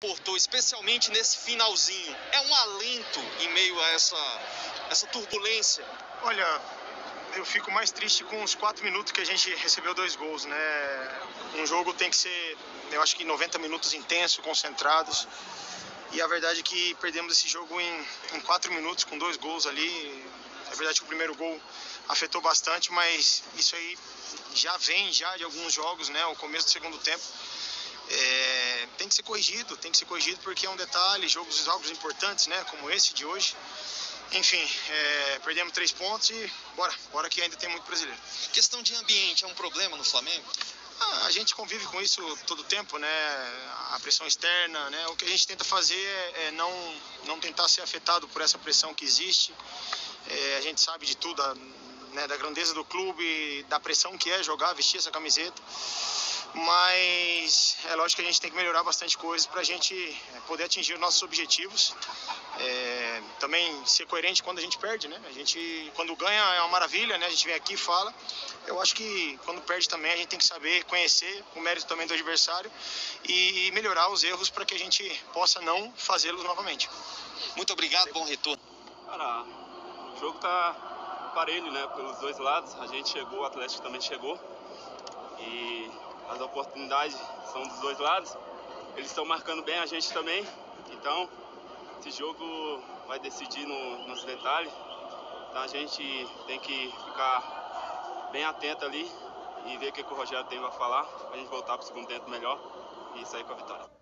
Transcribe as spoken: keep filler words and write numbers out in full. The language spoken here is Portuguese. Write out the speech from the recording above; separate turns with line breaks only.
Portou, especialmente nesse finalzinho, é um alento em meio a essa, essa turbulência?
Olha, eu fico mais triste com os quatro minutos que a gente recebeu dois gols, né? Um jogo tem que ser, eu acho que noventa minutos intenso, concentrados. E a verdade é que perdemos esse jogo em, em quatro minutos com dois gols ali. É verdade que o primeiro gol afetou bastante, mas isso aí já vem já de alguns jogos, né? O começo do segundo tempo. É, tem que ser corrigido, tem que ser corrigido porque é um detalhe, jogos, jogos importantes, né? Como esse de hoje. Enfim, é, perdemos três pontos e bora, bora que ainda tem muito brasileiro.
Questão de ambiente é um problema no Flamengo?
Ah, a gente convive com isso todo o tempo, né? A pressão externa, né? O que a gente tenta fazer é não, não tentar ser afetado por essa pressão que existe. É, a gente sabe de tudo, a, né, da grandeza do clube, da pressão que é jogar, vestir essa camiseta. Mas é lógico que a gente tem que melhorar bastante coisas para a gente poder atingir os nossos objetivos. É, também ser coerente quando a gente perde, né? A gente, quando ganha é uma maravilha, né? A gente vem aqui e fala. Eu acho que quando perde também a gente tem que saber conhecer o mérito também do adversário e melhorar os erros para que a gente possa não fazê-los novamente.
Muito obrigado, bom retorno.
Cara, o jogo tá parelho, né? Pelos dois lados. A gente chegou, o Atlético também chegou. E as oportunidades são dos dois lados. Eles estão marcando bem a gente também. Então, esse jogo vai decidir no, nos detalhes. Então a gente tem que ficar bem atento ali e ver o que, que o Rogério tem a falar, pra gente voltar pro segundo tempo melhor e sair com a vitória.